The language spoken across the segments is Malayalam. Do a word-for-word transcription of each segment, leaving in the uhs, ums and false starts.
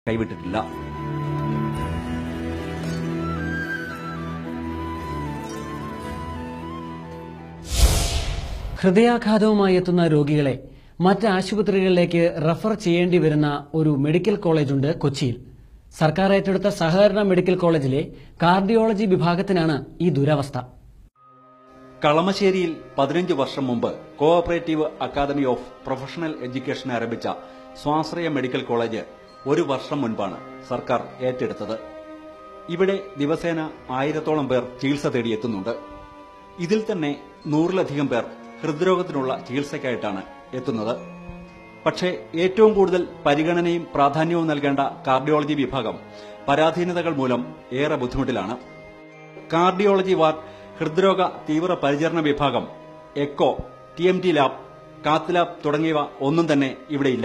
കൈവിട്ടിട്ടില്ല. ഹൃദയാഘാതവുമായി എത്തുന്ന രോഗികളെ മറ്റ് ആശുപത്രികളിലേക്ക് റഫർ ചെയ്യേണ്ടി വരുന്ന ഒരു മെഡിക്കൽ കോളേജുണ്ട് കൊച്ചിയിൽ. സർക്കാർ ഏറ്റെടുത്ത സഹകരണ മെഡിക്കൽ കോളേജിലെ കാർഡിയോളജി വിഭാഗത്തിനാണ് ഈ ദുരവസ്ഥ. കളമശ്ശേരിയിൽ പതിനഞ്ച് വർഷം മുമ്പ് cooperative academy of professional education ആരംഭിച്ച സ്വാശ്രയ മെഡിക്കൽ കോളേജ് ഒരു വർഷം മുൻപാണ് സർക്കാർ ഏറ്റെടുത്തത്. ഇവിടെ ദിവസേന ആയിരത്തോളം പേർ ചികിത്സ തേടിയെത്തുന്നുണ്ട്. ഇതിൽ തന്നെ നൂറിലധികം പേർ ഹൃദ്രോഗത്തിനുള്ള ചികിത്സയ്ക്കായിട്ടാണ് എത്തുന്നത്. പക്ഷേ ഏറ്റവും കൂടുതൽ പരിഗണനയും പ്രാധാന്യവും നൽകേണ്ട കാർഡിയോളജി വിഭാഗം പരാധീനതകൾ മൂലം ഏറെ ബുദ്ധിമുട്ടിലാണ്. കാർഡിയോളജി വാർഡ്, ഹൃദ്രോഗ തീവ്ര പരിചരണ വിഭാഗം, echo, T M T lab, cath lab തുടങ്ങിയവ ഒന്നും തന്നെ ഇവിടെയില്ല.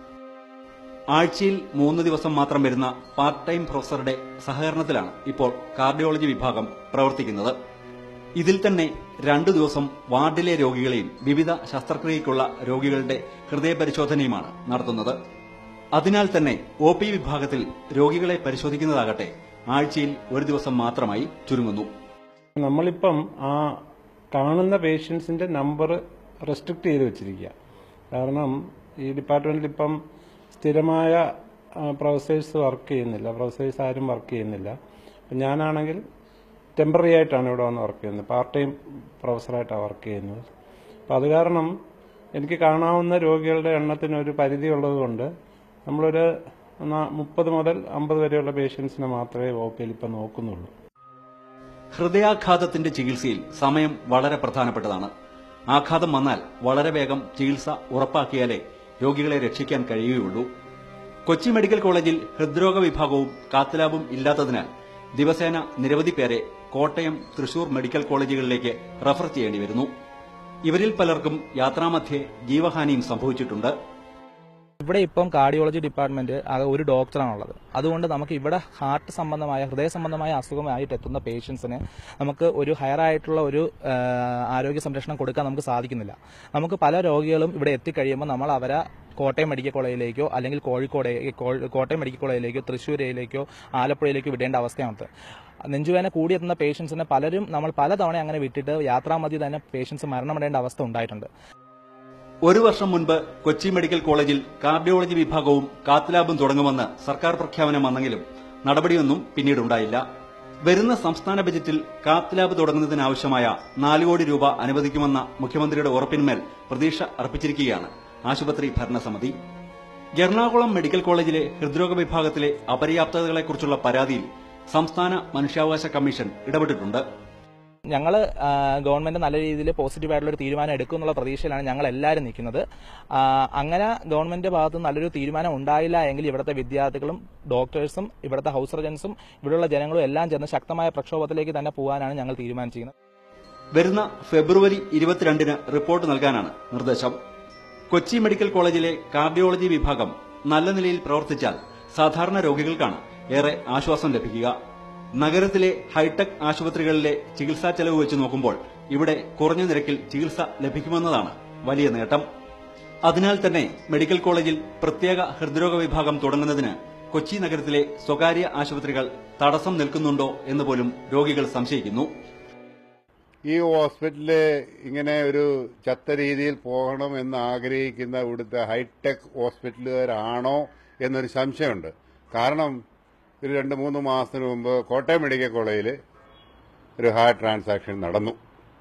ആഴ്ചയിൽ മൂന്ന് ദിവസം മാത്രം വരുന്ന പാർട്ട് ടൈം പ്രൊഫസറുടെ സഹകരണത്തിലാണ് ഇപ്പോൾ കാർഡിയോളജി വിഭാഗം പ്രവർത്തിക്കുന്നത്. ഇതിൽ തന്നെ രണ്ടു ദിവസം വാർഡിലെ രോഗികളെയും വിവിധ ശസ്ത്രക്രിയയ്ക്കുള്ള രോഗികളുടെ ഹൃദയപരിശോധനയുമാണ് നടത്തുന്നത്. അതിനാൽ തന്നെ ഒ പി വിഭാഗത്തിൽ രോഗികളെ പരിശോധിക്കുന്നതാകട്ടെ ആഴ്ചയിൽ ഒരു ദിവസം മാത്രമായി ചുരുങ്ങുന്നു. നമ്മളിപ്പം ആ കാണുന്ന പേഷ്യൻസിന്റെ നമ്പർ റെസ്ട്രിക്ട് ചെയ്ത് വെച്ചിരിക്കുക. കാരണം ഈ ഡിപ്പാർട്ട്മെന്റിൽ ഇപ്പം സ്ഥിരമായ പ്രൊഫസേഴ്സ് വർക്ക് ചെയ്യുന്നില്ല, പ്രൊഫസേഴ്സ് ആരും വർക്ക് ചെയ്യുന്നില്ല. ഞാനാണെങ്കിൽ ടെമ്പററി ആയിട്ടാണ് ഇവിടെ വന്ന് വർക്ക് ചെയ്യുന്നത്, പാർട്ട് ടൈം പ്രൊഫസറായിട്ടാണ് വർക്ക് ചെയ്യുന്നത്. അപ്പം അത് കാരണം എനിക്ക് കാണാവുന്ന രോഗികളുടെ എണ്ണത്തിന് ഒരു പരിധി ഉള്ളതുകൊണ്ട് നമ്മളൊരു മുപ്പത് മുതൽ അമ്പത് വരെയുള്ള പേഷ്യൻസിനെ മാത്രമേ ഒ പിയിൽ ഇപ്പം നോക്കുന്നുള്ളൂ. ഹൃദയാഘാതത്തിന്റെ ചികിത്സയിൽ സമയം വളരെ പ്രധാനപ്പെട്ടതാണ്. ആഘാതം വന്നാൽ വളരെ വേഗം ചികിത്സ ഉറപ്പാക്കിയാലേ രോഗികളെ രക്ഷിക്കാൻ കഴിയുകയുള്ളൂ. കൊച്ചി മെഡിക്കൽ കോളേജിൽ ഹൃദ്രോഗ വിഭാഗവും കാത്ത് ഇല്ലാത്തതിനാൽ ദിവസേന നിരവധി പേരെ കോട്ടയം, തൃശൂർ മെഡിക്കൽ കോളേജുകളിലേക്ക് റഫർ ചെയ്യേണ്ടി വരുന്നു. ഇവരിൽ പലർക്കും യാത്രാമധ്യേ ജീവഹാനിയും സംഭവിച്ചിട്ടുണ്ട്. ഇവിടെ ഇപ്പം കാർഡിയോളജി ഡിപ്പാർട്ട്മെന്റ് ആകെ ഒരു ഡോക്ടറാണുള്ളത്. അതുകൊണ്ട് നമുക്ക് ഇവിടെ ഹാർട്ട് സംബന്ധമായ ഹൃദയ സംബന്ധമായ അസുഖമായിട്ട് എത്തുന്ന പേഷ്യൻസിന് നമുക്ക് ഒരു ഹയർ ആയിട്ടുള്ള ഒരു ആരോഗ്യ സംരക്ഷണം കൊടുക്കാൻ നമുക്ക് സാധിക്കുന്നില്ല. നമുക്ക് പല രോഗികളും ഇവിടെ എത്തിക്കഴിയുമ്പോൾ നമ്മൾ അവരെ കോട്ടയം മെഡിക്കൽ കോളേജിലേക്കോ അല്ലെങ്കിൽ കോഴിക്കോട് കോട്ടയം മെഡിക്കൽ കോളേജിലേക്കോ തൃശ്ശൂരിലേക്കോ ആലപ്പുഴയിലേക്കോ വിടേണ്ട അവസ്ഥയാണ്. നെഞ്ചുവേദന കൂടിയെത്തുന്ന പേഷ്യൻസിനെ പലരും നമ്മൾ പലതവണ അങ്ങനെ വിട്ടിട്ട് യാത്രാമധ്യേ തന്നെ പേഷ്യൻസ് മരണപ്പെടേണ്ട അവസ്ഥ ഉണ്ടായിട്ടുണ്ട്. ഒരു വർഷം മുൻപ് കൊച്ചി മെഡിക്കൽ കോളേജിൽ കാർഡിയോളജി വിഭാഗവും കാത്ത് ലാബും തുടങ്ങുമെന്ന് സർക്കാർ പ്രഖ്യാപനം വന്നെങ്കിലും നടപടിയൊന്നും പിന്നീടുണ്ടായില്ല. വരുന്ന സംസ്ഥാന ബജറ്റിൽ കാത്ത് ലാബ് തുടങ്ങുന്നതിനാവശ്യമായ നാല് കോടി രൂപ അനുവദിക്കുമെന്ന മുഖ്യമന്ത്രിയുടെ ഉറപ്പിന്മേൽ പ്രതീക്ഷ അർപ്പിച്ചിരിക്കുകയാണ് ആശുപത്രി ഭരണസമിതി. എറണാകുളം മെഡിക്കൽ കോളേജിലെ ഹൃദ്രോഗ വിഭാഗത്തിലെ അപര്യാപ്തതകളെക്കുറിച്ചുള്ള പരാതിയിൽ സംസ്ഥാന മനുഷ്യാവകാശ കമ്മീഷൻ ഇടപെട്ടിട്ടുണ്ട്. ഞങ്ങൾ ഗവൺമെന്റ് നല്ല രീതിയിൽ പോസിറ്റീവായിട്ടുള്ള ഒരു തീരുമാനം എടുക്കും എന്നുള്ള പ്രതീക്ഷയിലാണ് ഞങ്ങൾ എല്ലാവരും നിൽക്കുന്നത്. അങ്ങനെ ഗവൺമെന്റിന്റെ ഭാഗത്ത് നല്ലൊരു തീരുമാനം ഉണ്ടായില്ല എങ്കിൽ ഇവിടുത്തെ വിദ്യാർത്ഥികളും ഡോക്ടേഴ്സും ഇവിടുത്തെ ഹൌസ് സർജൻസും ഇവിടെയുള്ള ജനങ്ങളും എല്ലാം ചേർന്ന് ശക്തമായ പ്രക്ഷോഭത്തിലേക്ക് തന്നെ പോകാനാണ് ഞങ്ങൾ തീരുമാനിച്ചിരിക്കുന്നത്. വരുന്ന ഫെബ്രുവരി ഇരുപത്തിരണ്ടിന് റിപ്പോർട്ട് നൽകാനാണ് നിർദ്ദേശം. കൊച്ചി മെഡിക്കൽ കോളേജിലെ കാർഡിയോളജി വിഭാഗം നല്ല നിലയിൽ പ്രവർത്തിച്ചാൽ സാധാരണ രോഗികൾക്കാണ് ഏറെ ആശ്വാസം ലഭിക്കുക. നഗരത്തിലെ ഹൈടെക് ആശുപത്രികളിലെ ചികിത്സാ ചെലവ് വെച്ച് നോക്കുമ്പോൾ ഇവിടെ കുറഞ്ഞ നിരക്കിൽ ചികിത്സ ലഭിക്കുമെന്നതാണ് വലിയ നേട്ടം. അതിനാൽ തന്നെ മെഡിക്കൽ കോളേജിൽ പ്രത്യേക ഹൃദ്രോഗ വിഭാഗം തുടങ്ങുന്നതിന് കൊച്ചി നഗരത്തിലെ സ്വകാര്യ ആശുപത്രികൾ തടസ്സം നിൽക്കുന്നുണ്ടോ എന്ന് പോലും രോഗികൾ സംശയിക്കുന്നു. ഈ ഹോസ്പിറ്റല് ഇങ്ങനെ ഒരു ചത്ത രീതിയിൽ പോകണം എന്ന് ആഗ്രഹിക്കുന്ന ഇവിടുത്തെ ഹൈടെക് ഹോസ്പിറ്റലുകാരാണോ എന്നൊരു സംശയമുണ്ട്. കാരണം ഒരു രണ്ട് മൂന്ന് മാസത്തിന് മുമ്പ് കോട്ടയം മെഡിക്കൽ കോളേജിൽ ഒരു ഹാർട്ട് ട്രാൻസാക്ഷൻ നടന്നു.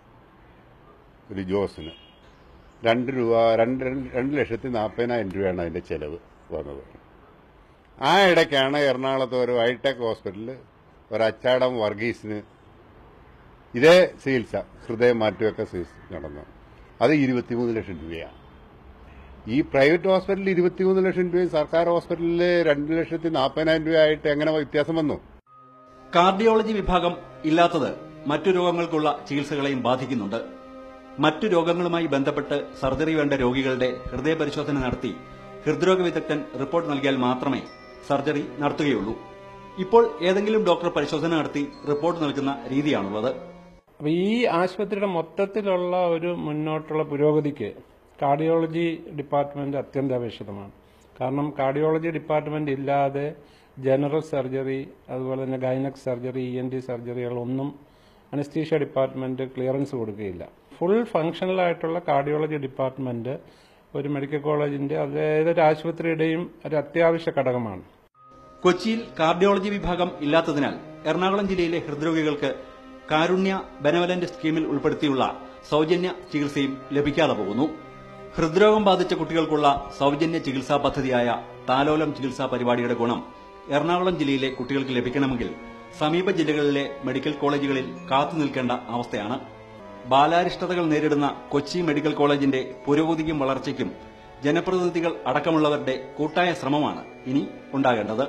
ഒരു ജോസിന് രണ്ട് രൂപ രണ്ട് രണ്ട് ലക്ഷത്തി നാൽപ്പതിനായിരം രൂപയാണ് അതിന്റെ ചെലവ് വന്നത്. ആ ഇടയ്ക്കാണ് എറണാകുളത്ത് ഒരു ഹൈടെക് ഹോസ്പിറ്റലിൽ ഒരു അച്ചാടം വർഗീസിന് ഇതേ ചികിത്സ ഹൃദയം മാറ്റിവെക്ക ചികിത്സ നടന്നു. അത് ഇരുപത്തിമൂന്ന് ലക്ഷം രൂപയാണ്. ഈ പ്രൈവറ്റ് ഹോസ്പിറ്റലിൽ ഇരുപത്തിമൂന്ന് ലക്ഷം രൂപയും സർക്കാർ ഹോസ്പിറ്റലിൽ രണ്ട് ലക്ഷത്തി നാൽപ്പതിനായിരം രൂപയായിട്ട് എങ്ങനെ വ്യത്യാസം വന്നു? കാർഡിയോളജി വിഭാഗം ഇല്ലാത്തത് മറ്റു രോഗങ്ങൾക്കുള്ള ചികിത്സകളെയും ബാധിക്കുന്നുണ്ട്. മറ്റു രോഗങ്ങളുമായി ബന്ധപ്പെട്ട് സർജറി വേണ്ട രോഗികളുടെ ഹൃദയപരിശോധന നടത്തി ഹൃദ്രോഗ വിദഗ്ധൻ റിപ്പോർട്ട് നൽകിയാൽ മാത്രമേ സർജറി നടത്തുകയുള്ളൂ. ഇപ്പോൾ ഏതെങ്കിലും ഡോക്ടർ പരിശോധന നടത്തി റിപ്പോർട്ട് നൽകുന്ന രീതിയാണുള്ളത്. അപ്പൊ ഈ ആശുപത്രിയുടെ മൊത്തത്തിലുള്ള ഒരു മുന്നോട്ടുള്ള പുരോഗതിക്ക് കാർഡിയോളജി ഡിപ്പാർട്ട്മെന്റ് അത്യന്താപേക്ഷിതമാണ്. കാരണം കാർഡിയോളജി ഡിപ്പാർട്ട്മെന്റ് ഇല്ലാതെ ജനറൽ സർജറി, അതുപോലെ തന്നെ gynaec surgery, E N T സർജറികളൊന്നും അനസ്തീഷ്യ ഡിപ്പാർട്ട്മെന്റ് ക്ലിയറൻസ് കൊടുക്കുകയില്ല. ഫുൾ ഫങ്ഷണൽ ആയിട്ടുള്ള കാർഡിയോളജി ഡിപ്പാർട്ട്മെന്റ് ഒരു മെഡിക്കൽ കോളേജിന്റെ അത് ഏതൊരു ആശുപത്രിയുടെയും ഒരു അത്യാവശ്യ ഘടകമാണ്. കൊച്ചിയിൽ കാർഡിയോളജി വിഭാഗം ഇല്ലാത്തതിനാൽ എറണാകുളം ജില്ലയിലെ ഹൃദ്രോഗികൾക്ക് കാരുണ്യ ബെനവലന്റ് സ്കീമിൽ ഉൾപ്പെടുത്തിയുള്ള സൌജന്യ ചികിത്സയും ലഭിക്കാതെ പോകുന്നു. ഹൃദ്രോഗം ബാധിച്ച കുട്ടികൾക്കുള്ള സൌജന്യ ചികിത്സാ പദ്ധതിയായ താലോലം ചികിത്സാ പരിപാടിയുടെ ഗുണം എറണാകുളം ജില്ലയിലെ കുട്ടികൾക്ക് ലഭിക്കണമെങ്കിൽ സമീപ ജില്ലകളിലെ മെഡിക്കൽ കോളേജുകളിൽ കാത്തുനിൽക്കേണ്ട അവസ്ഥയാണ്. ബാലാരിഷ്ടതകൾ നേരിടുന്ന കൊച്ചി മെഡിക്കൽ കോളേജിന്റെ പുരോഗതിക്കും വളർച്ചയ്ക്കും ജനപ്രതിനിധികൾ അടക്കമുള്ളവരുടെ കൂട്ടായ ശ്രമമാണ് ഇനി ഉണ്ടാകേണ്ടത്.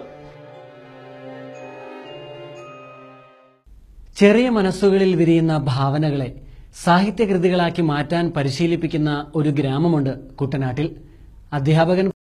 ചെറിയ മനസ്സുകളിൽ വിരിയുന്ന ഭാവനകളെ സാഹിത്യകൃതികളാക്കി മാറ്റാൻ പരിശീലിപ്പിക്കുന്ന ഒരു ഗ്രാമമുണ്ട് കുട്ടനാട്ടിൽ. അധ്യാപകൻ